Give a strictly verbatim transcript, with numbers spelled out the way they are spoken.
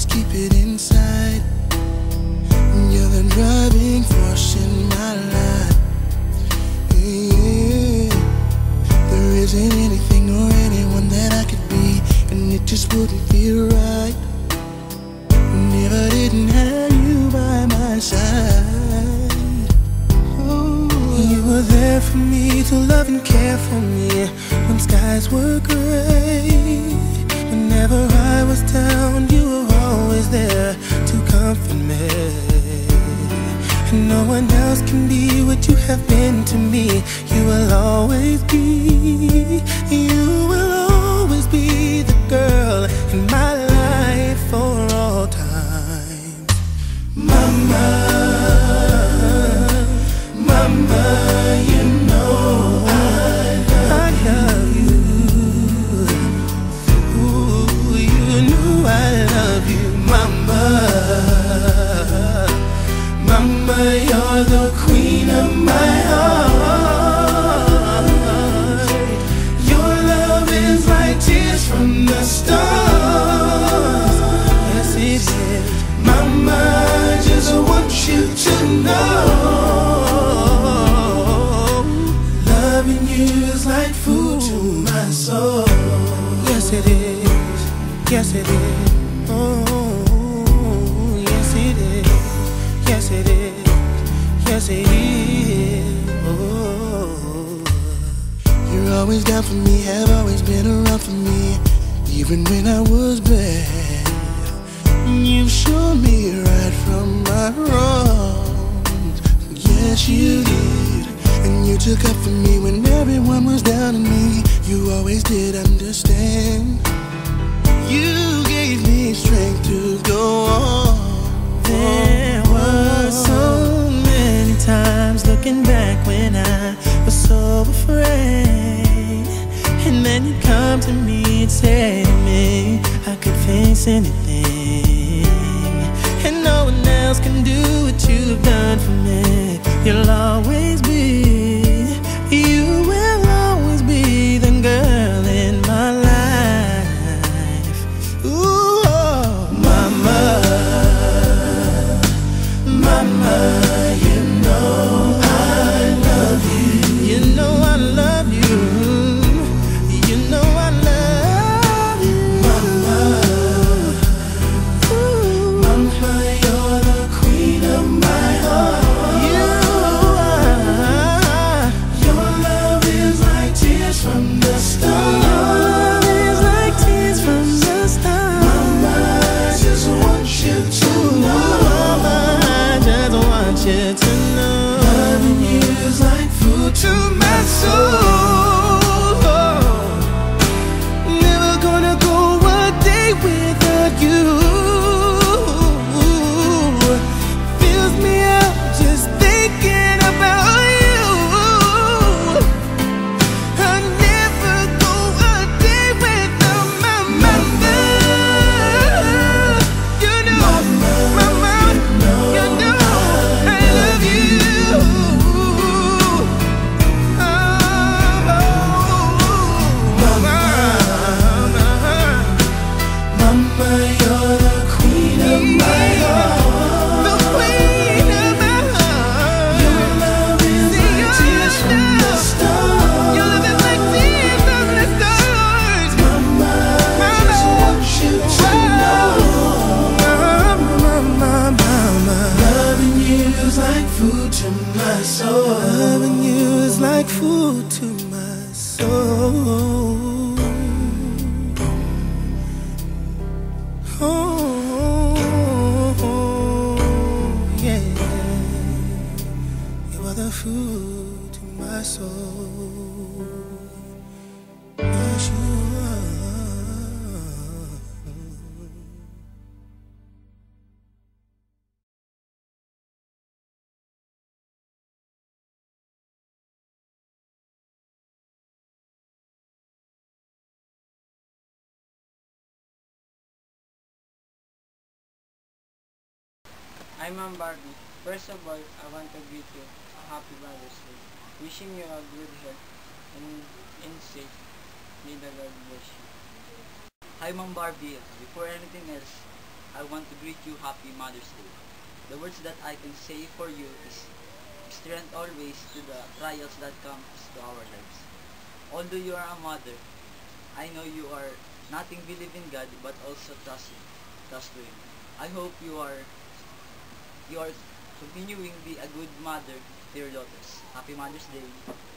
keep it inside. You're the driving force in my life. Yeah. There isn't anything or anyone that I could be, and it just wouldn't feel right if I didn't have you by my side. Oh. You were there for me to love and care for me when skies were gray. Whenever I was down, you were always there to comfort me. And no one else can be what you have been to me. You will always be, you will always be the girl in my life for all time. Mama, mama, you know I love, I love you. Ooh, you know I love you, mama. Mama, you're the queen of my heart. Your love is like tears from the stars. Yes, it is. Mama, I just want you to know, loving you is like food to my soul. Yes, it is. Yes, it is. Oh, yes, it is. Yes, it is. Yes, it is. Oh. You're always down for me, have always been around for me, even when I was bad. You've shown me right from my wrongs. Yes, you did. And you took up for me when everyone was down on me. You always did understand. You gave me strength to go on. There were so many times looking back when I was so afraid, and then you'd come to me and say to me I could face anything, and no one else can do what you've done for me. You'll always be, you will always be the girl in my life. Ooh, oh, mama, mama, you know I love you. You know I love you. You know I love you, mama. Ooh. Mama, you're the queen of my heart. You are. Your love is like tears from the stars. Your love is like tears from the stars. Mama, I just want you to know. Mama, I just want you to know. Loving you is like food to my soul. Never gonna go a day without you. Fills me up just thinking about you. I'll never go a day without my mother. You know, mama, you know I love you. Mama, you're the queen of my heart. The queen of my heart. Your love is like tears from the stars. Your love is like tears from the stars. Mama, I just want you to know. Mama, mama, loving you is like food to my soul. Loving you is like food to my soul. Oh, yeah. You are the food to my soul. Yes, you are. I'm Ma'am Barbie. First of all, I want to greet you a happy Mother's Day. Wishing you a good health and, and safe. May the Lord bless you. Hi Ma'am Barbie. Before anything else, I want to greet you Happy Mother's Day. The words that I can say for you is strength always to the trials that comes to our lives. Although you are a mother, I know you are nothing believe in God but also trust Him. Trust to Him. I hope you are you are continuing be a good mother to your daughters. Happy Mother's Day.